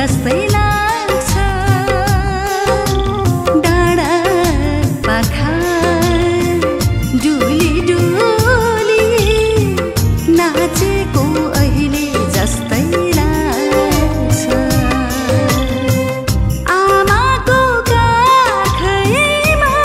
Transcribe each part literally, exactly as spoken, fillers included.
जस्तै लाग्छ डाँडा पाखा डुली डुली नाचेको अहिले जस्तै लाग्छ आमाको काखैमा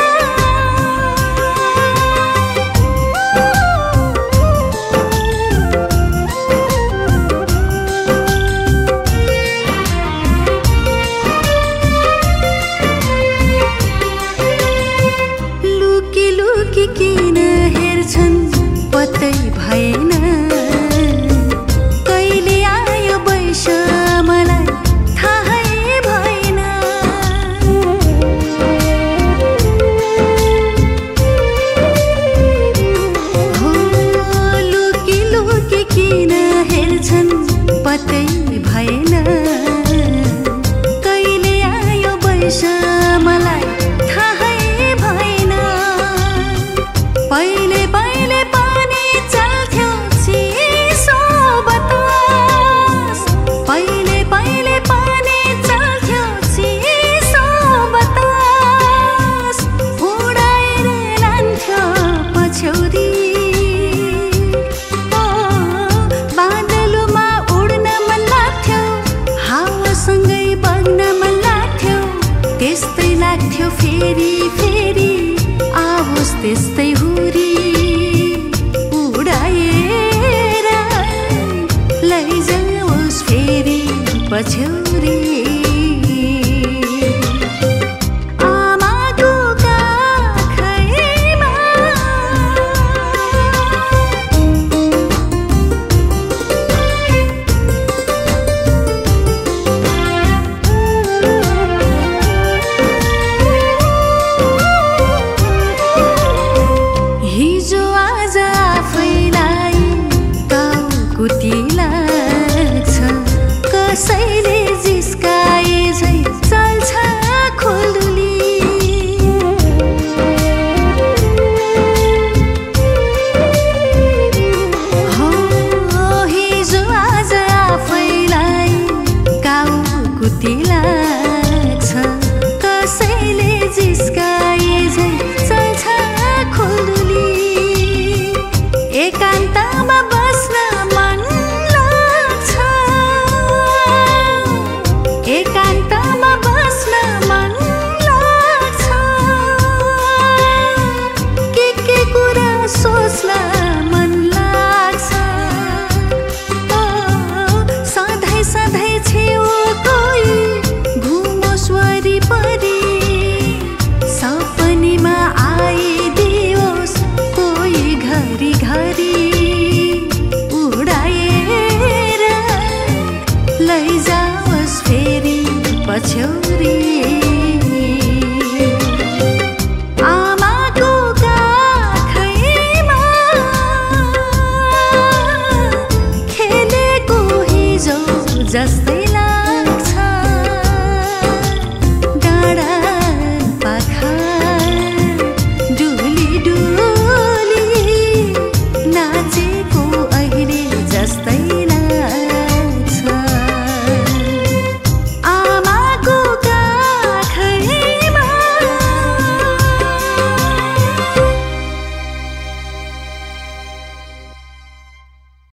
लुकी लुकी किन हेर्छन् पत्तै भएन कहिले आयो वैश मलाई थाहै भएन हो लुकी लुकी किन हेर्छन् पत्तै भएन कहिले आयो वैश मलाई थाहै भएन पहिले पहिले पानी चल्थ्यो चिसो बतास पहिले पहिले पानी चल्थ्यो चिसो बतास उडाएर लान्थ्यो पछ्यौरी ओ बादलमा उड्न मन लाग्थ्यो हावासँगै बग्न मन लाग्थ्यो त्यस्तै लाग्थ्यो फेरि फेरि आओस् त्यस्तै हुरी उडाएर लैजाओस् फेरि पछ्यौरी आमाको काखैमा हिजो आज आफैलाई टाउको